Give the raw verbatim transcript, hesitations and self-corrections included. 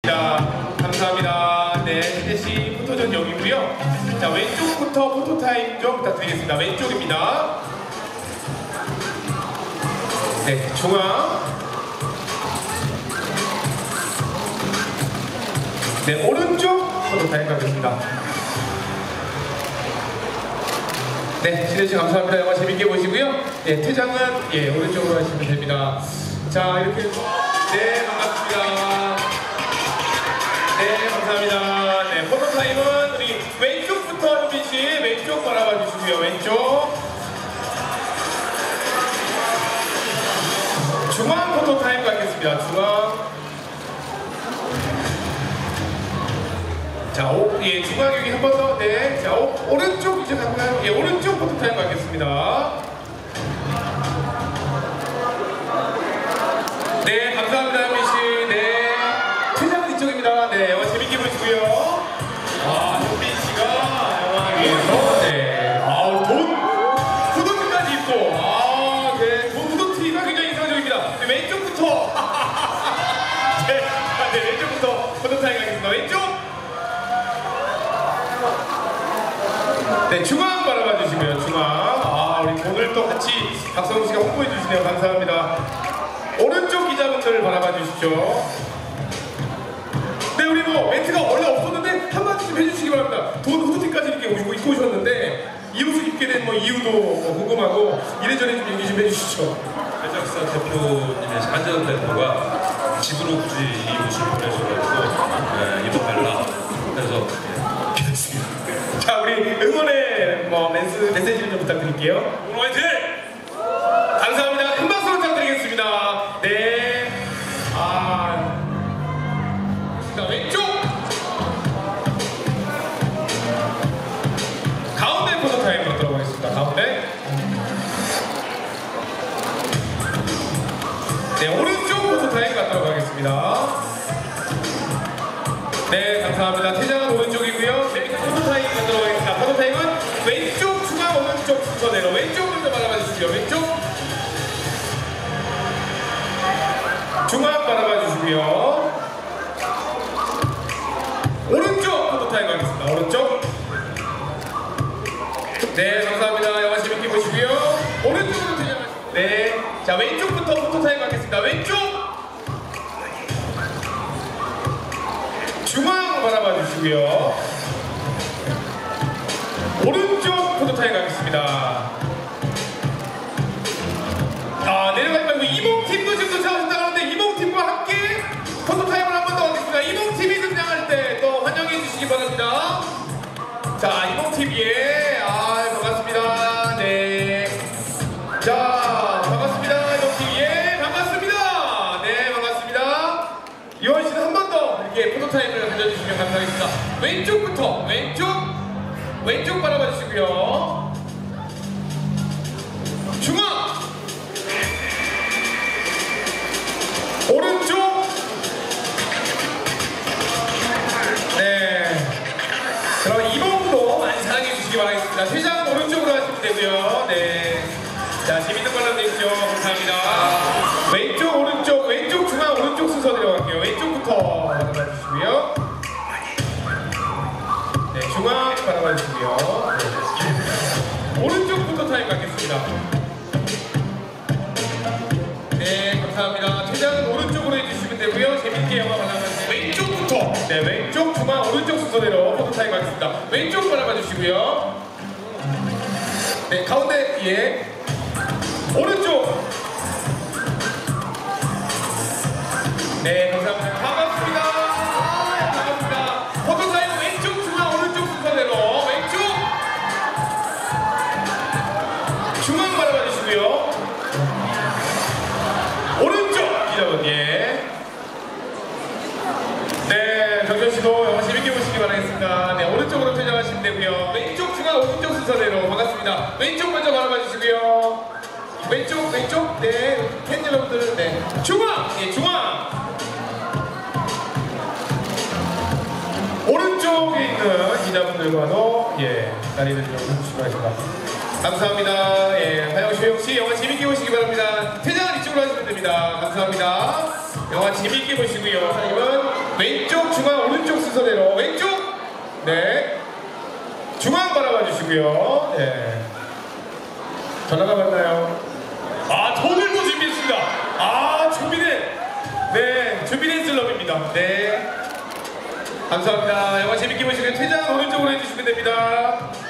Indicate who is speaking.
Speaker 1: 자, 감사합니다. 네, 희대씨 포토전 여기고요. 자, 왼쪽부터 포토타임 좀 부탁드리겠습니다. 왼쪽입니다. 네, 중앙. 네, 오른쪽 포토타임 가겠습니다. 네, 희대씨 감사합니다. 영화 재밌게 보시고요. 네, 퇴장은 예, 오른쪽으로 하시면 됩니다. 자, 이렇게. 네, 반갑습니다. 네, 감사합니다. 네, 포토타임은 우리 왼쪽부터 현빈씨 왼쪽 바라봐 주시고요. 왼쪽. 중앙 포토타임 갖겠습니다. 중앙. 자, 오, 예, 중앙 여기 한 번 더. 네. 자, 오, 오른쪽 이제 갈까요? 예, 오른쪽 포토타임 갖겠습니다. 네, 감사합니다, 현빈씨. 네. 퇴장은 이쪽입니다. 네, 영화 재밌게 보시고요. 아, 현빈씨가 영화 위에서, 네. 아우, 돈, 후드티까지 입고, 아, 네. 돈 후드티가 굉장히 인상적입니다. 네, 왼쪽부터. 네, 네, 왼쪽부터 포토타임 가겠습니다. 왼쪽. 네, 중앙 바라봐 주시고요. 중앙. 아, 우리 오늘 또 같이 박성우 씨가 홍보해 주시네요. 감사합니다. 오른쪽 기자분들을 바라봐 주십시오. 네, 우리 뭐 멘트가 원래 없었는데 한마디 좀 해주시기 바랍니다. 돈 후드티까지 이렇게 입고, 입고 오셨는데 이 옷을 입게 된 뭐 이유도 뭐 궁금하고 이래저래 좀 얘기 좀 해주시죠.
Speaker 2: 해적사 대표님의 한재현 대표가 집으로 굳이 이 옷을 보내셔가지고 네, 입어달라. 그래서 입혔습니다.
Speaker 1: 자, 우리 응원의 뭐 메스, 메시지를 좀 부탁드릴게요.
Speaker 2: 오늘 화이팅!
Speaker 1: 감사합니다. 큰 박수 부탁드리겠습니다. 네. 아. 자, 왼쪽. 가운데 포토타임 갖도록 하겠습니다. 가운데. 네, 오른쪽 포토타임 갖도록 하겠습니다. 네, 감사합니다. 퇴장은 오른쪽이고요. 재밌는 포토타임 갖도록 하겠습니다. 포토타임은 왼쪽, 중앙, 오른쪽 순서대로 왼쪽 먼저 바라봐 주시고요. 왼쪽. 중앙 바라봐 주시고요. 오른쪽 포토타임 가겠습니다. 오른쪽. 네, 감사합니다. 영화 재밌게 보시고요. 오른쪽으로 퇴장하시고. 네, 자, 왼쪽부터 포토타임 가겠습니다. 왼쪽. 중앙 바라봐 주시고요. 오른쪽 포토타임 가겠습니다. 아, 내려가지 말고 이몽팀도 지금 도착하셨다고 하는데 이몽팀과 함께 포토타임을 한 번 더 하겠습니다. 이몽팀이 등장할 때 또 환영해 주시기 바랍니다. 자, 이몽팀 예, 아, 반갑습니다. 네. 자, 반갑습니다. 이몽팀 예, 반갑습니다. 네, 반갑습니다. 유원 씨는 한 번 더 이렇게 포토타임을 가져주시면 감사하겠습니다. 왼쪽부터 왼쪽, 왼쪽 바라봐 주시고요. 중앙. 오른쪽. 네. 그럼 이번도 많이 사랑해 주시기 바라겠습니다. 퇴장 오른쪽으로 하시면 되고요. 네. 자, 재밌는 관람 되시죠. 감사합니다. 왼쪽, 오른쪽, 왼쪽, 중앙, 오른쪽 순서 들어갈게요. 왼쪽부터 바라봐 주시고요. 네, 중앙 바라봐 주시고요. 네. 오른쪽부터 타임 갖겠습니다. 네, 감사합니다. 퇴장은 오른쪽으로 해주시면 되고요. 재밌게 영화 관람하세요. 왼쪽부터. 네, 왼쪽, 중앙, 오른쪽 순서대로 포토타임 가겠습니다. 왼쪽 바라봐 주시고요. 네, 가운데, 예. 오른쪽. 네, 감사합니다. 반갑습니다. 아, 반갑습니다. 포토타임 왼쪽, 중앙, 오른쪽 순서대로. 왼쪽. 중앙 바라봐 주시고요. 오른쪽 기자분, 예. 네, 정현 씨도 영화 재밌게 보시기 바라겠습니다. 네, 오른쪽으로 퇴장하시면 되고요. 왼쪽, 중앙, 오른쪽 순서대로 반갑습니다. 왼쪽 먼저 바라봐 주시고요. 왼쪽, 왼쪽, 네, 팬 여러분들, 네, 중앙, 예, 중앙. 오른쪽에 있는 기자분들과도 예, 자리를 좀 해주시기 바랍니다. 감사합니다. 예, 하영 씨, 혹시 영화 재밌게 보시기 바랍니다. 퇴장은 이쪽으로 하시면 됩니다. 감사합니다. 영화 재밌게 보시고요. 사장님은 왼쪽 순서대로 왼쪽, 네, 중앙 바라봐 주시고요. 네. 전화가 왔나요? 아, 돈을도 준비했습니다. 아, 준비된, 네, 준비된 슬럽입니다. 네. 감사합니다. 영화 재밌게 보시면 퇴장 오른쪽으로 해주시면 됩니다.